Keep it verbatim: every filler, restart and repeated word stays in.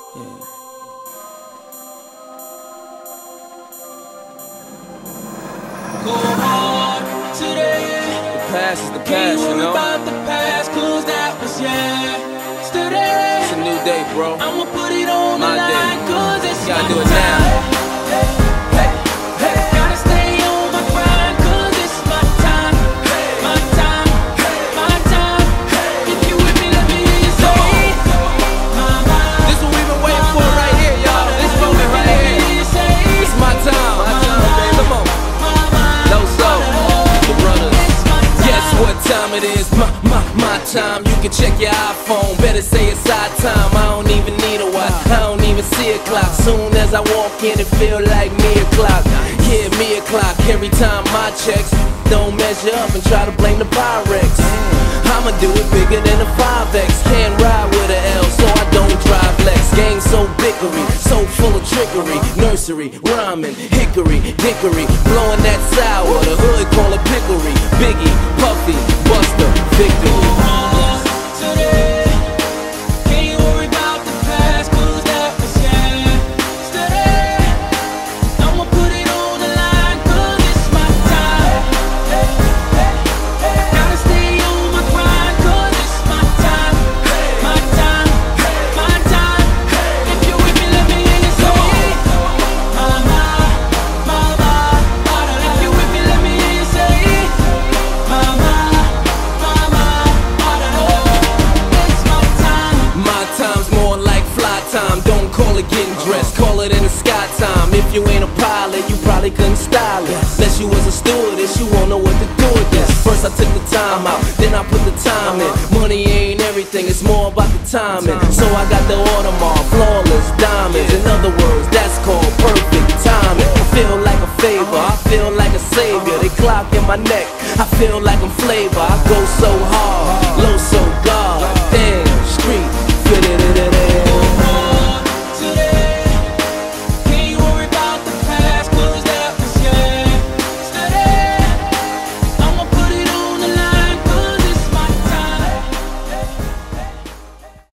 Yeah. Go hard today. The past is the Can't past, you worry know? about the past, cause that was yesterday. It's a new day, bro. I'ma put it on My the day. line, cause it's Gotta my do it now. time. Hey, hey, hey. Gotta stay on my grind, cause it's my time. My time, my time. If you with me, let me hear you say, my mind. This is what we've been waiting for right here, y'all. This moment right here. It's my time. My time, baby. Come on. No so, the brothers. Guess what time it is? My, my, my time. You can check your iPhone. Better say it's our time. I don't even need a watch. I don't even see a clock. Soon as I walk in, it feel like me o'clock. Yeah, me o'clock. Every time my checks don't measure up and try to blame the Pyrex. I'ma do it bigger than a five X. Can't ride with a L, so I don't drive Lex. Game so bickery, so full of trickery. Nursery, rhyming, hickory, dickory. Blowing that sour, the hood call it pickery. Biggie, Puffy, Buster, victory. Today, can't worry about the past, cause that was yesterday. I'ma put it on the line, cause it's my time. Hey, hey, hey. Gotta stay on my grind, cause it's my time. My time, my time. If you with me, let me hear you say, my, my, my, my. If you with me, let me hear you say, my, my, my, my. It's my time. My time's more like fly time. Don't call it getting dressed, call it in the sky time. If you ain't a pilot, you probably couldn't style it. Unless you was a stewardess, you won't know what to do with this. First I took the time out, then I put the time in. Money ain't everything, it's more about the timing. So I got the Audemars, flawless diamonds. In other words, that's called perfect timing. I feel like a favor, I feel like a savior. They clock in my neck, I feel like I'm flavor. I go so hard,